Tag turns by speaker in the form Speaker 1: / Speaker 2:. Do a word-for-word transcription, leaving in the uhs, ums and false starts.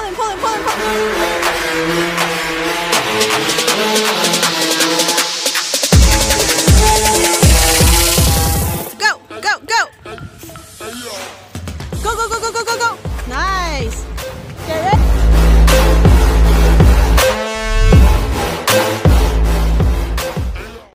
Speaker 1: him, pull him, pull him, pull him. Go, go, go. Go, go, go, go, go, go, go. Nice. Okay, ready?